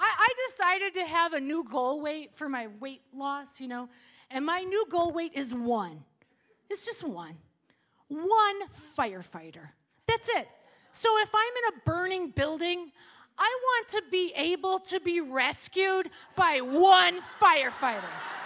I decided to have a new goal weight for my weight loss, and my new goal weight is 1. It's just 1. 1 firefighter. That's it. So if I'm in a burning building, I want to be able to be rescued by 1 firefighter.